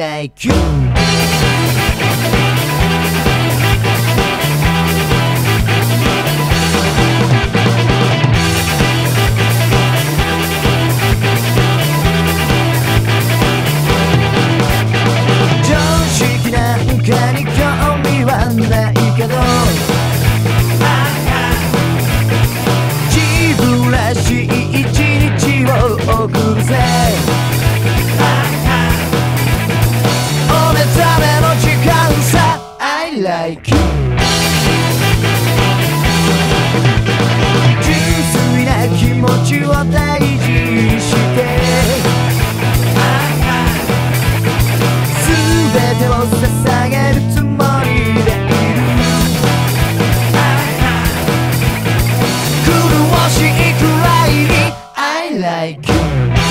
like you常識なんかに興味はないけど自分らしい一日を送るぜお目覚めの時間さ I like you 純粋な気持ちを大事にして全てを捧げるつもりでいる苦しいくらいに I like you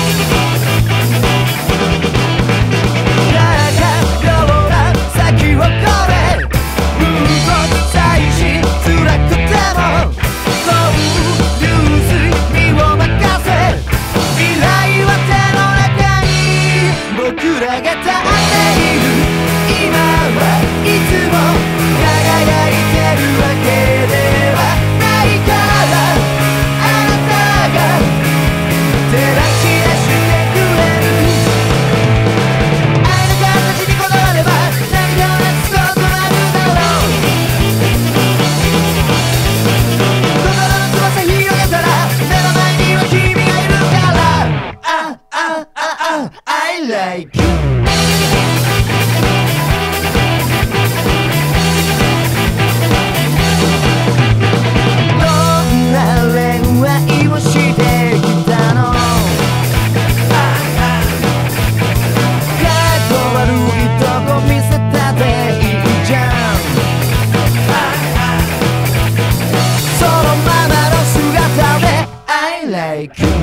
ような先を越えうんと最し辛くてもそう流水身を任せ未来は手の中に僕らが立っている今はいつも輝いてるわけではないからあなたが照らし出してくれる愛の形にこだわれば何かをなくすことなるだろう心の翼広げたら目の前には君がいるからI like you like you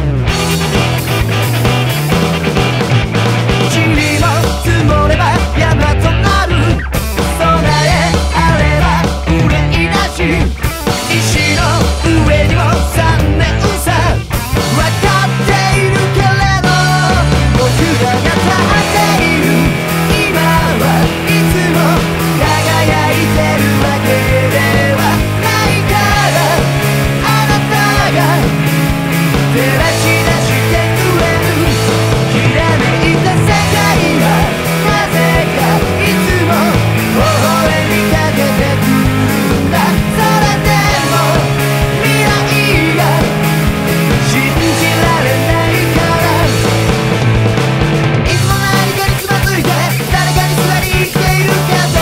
塵も積もれば山となる備えあれば憂いなし石の上にも3年さ分かっているけれど僕らが立っている今はいつも輝いてるわけではないからあなたが照らし出してくれるきらめいた世界はなぜかいつも微笑みかけてくるんだそれでも未来が信じられないからいつも何かにつまずいて誰かにすがり生きているけど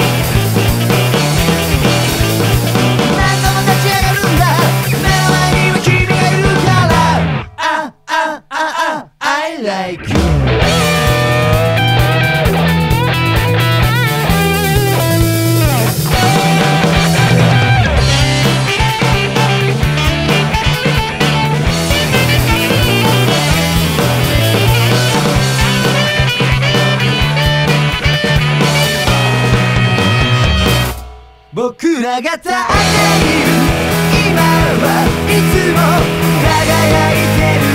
何度も立ち上がるんだ目の前には君がいるI like you 僕らが立っている今はいつも輝いてる